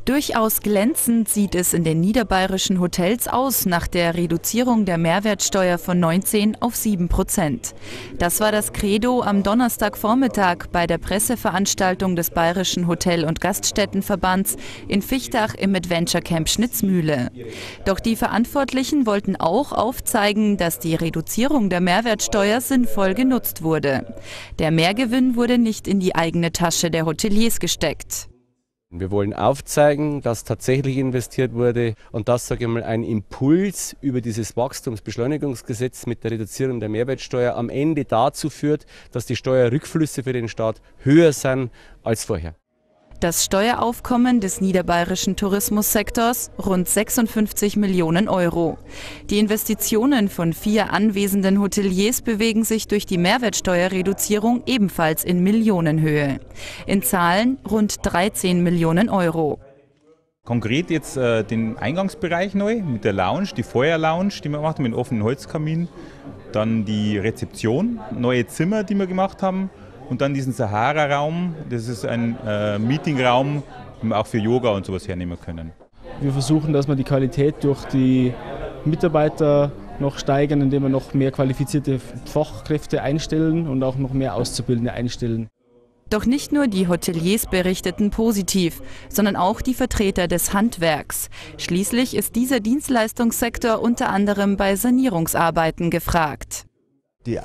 Durchaus glänzend sieht es in den niederbayerischen Hotels aus nach der Reduzierung der Mehrwertsteuer von 19 auf 7%. Das war das Credo am Donnerstagvormittag bei der Presseveranstaltung des Bayerischen Hotel- und Gaststättenverbands in Fichtach im Adventure Camp Schnitzmühle. Doch die Verantwortlichen wollten auch aufzeigen, dass die Reduzierung der Mehrwertsteuer sinnvoll genutzt wurde. Der Mehrgewinn wurde nicht in die eigene Tasche der Hoteliers gesteckt. Wir wollen aufzeigen, dass tatsächlich investiert wurde und dass, sage ich mal, ein Impuls über dieses Wachstumsbeschleunigungsgesetz mit der Reduzierung der Mehrwertsteuer am Ende dazu führt, dass die Steuerrückflüsse für den Staat höher sind als vorher. Das Steueraufkommen des niederbayerischen Tourismussektors rund 56 Millionen Euro. Die Investitionen von 4 anwesenden Hoteliers bewegen sich durch die Mehrwertsteuerreduzierung ebenfalls in Millionenhöhe. In Zahlen rund 13 Millionen Euro. Konkret jetzt den Eingangsbereich neu mit der Lounge, die Feuerlounge, die wir gemacht haben mit offenen Holzkamin. Dann die Rezeption, neue Zimmer, die wir gemacht haben. Und dann diesen Sahara-Raum, das ist ein Meetingraum, den wir auch für Yoga und sowas hernehmen können. Wir versuchen, dass wir die Qualität durch die Mitarbeiter noch steigern, indem wir noch mehr qualifizierte Fachkräfte einstellen und auch noch mehr Auszubildende einstellen. Doch nicht nur die Hoteliers berichteten positiv, sondern auch die Vertreter des Handwerks. Schließlich ist dieser Dienstleistungssektor unter anderem bei Sanierungsarbeiten gefragt. Die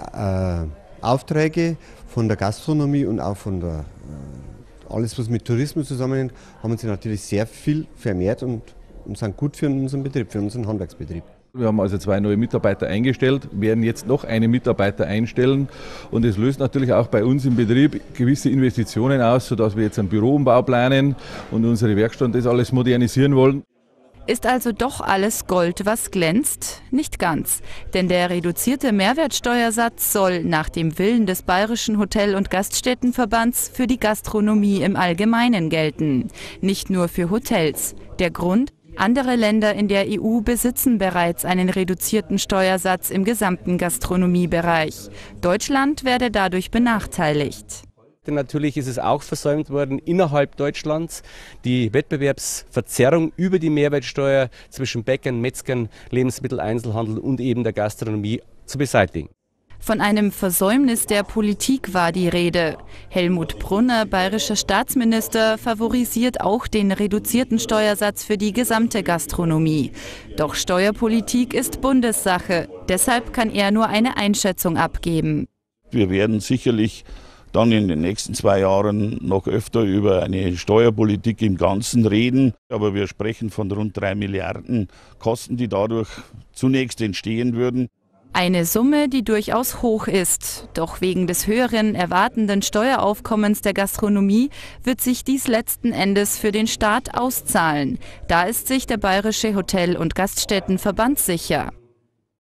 Aufträge von der Gastronomie und auch von alles, was mit Tourismus zusammenhängt, haben sich natürlich sehr viel vermehrt und sind gut für unseren Betrieb, für unseren Handwerksbetrieb. Wir haben also 2 neue Mitarbeiter eingestellt, werden jetzt noch einen Mitarbeiter einstellen und es löst natürlich auch bei uns im Betrieb gewisse Investitionen aus, sodass wir jetzt einen Büroumbau planen und unsere Werkstatt das alles modernisieren wollen. Ist also doch alles Gold, was glänzt? Nicht ganz, denn der reduzierte Mehrwertsteuersatz soll nach dem Willen des Bayerischen Hotel- und Gaststättenverbands für die Gastronomie im Allgemeinen gelten, nicht nur für Hotels. Der Grund? Andere Länder in der EU besitzen bereits einen reduzierten Steuersatz im gesamten Gastronomiebereich. Deutschland werde dadurch benachteiligt. Natürlich ist es auch versäumt worden, innerhalb Deutschlands die Wettbewerbsverzerrung über die Mehrwertsteuer zwischen Bäckern, Metzgern, Lebensmitteleinzelhandel und eben der Gastronomie zu beseitigen. Von einem Versäumnis der Politik war die Rede. Helmut Brunner, bayerischer Staatsminister, favorisiert auch den reduzierten Steuersatz für die gesamte Gastronomie. Doch Steuerpolitik ist Bundessache. Deshalb kann er nur eine Einschätzung abgeben. Wir werden sicherlich dann in den nächsten 2 Jahren noch öfter über eine Steuerpolitik im Ganzen reden. Aber wir sprechen von rund 3 Milliarden Kosten, die dadurch zunächst entstehen würden. Eine Summe, die durchaus hoch ist. Doch wegen des höheren erwartenden Steueraufkommens der Gastronomie wird sich dies letzten Endes für den Staat auszahlen. Da ist sich der Bayerische Hotel- und Gaststättenverband sicher.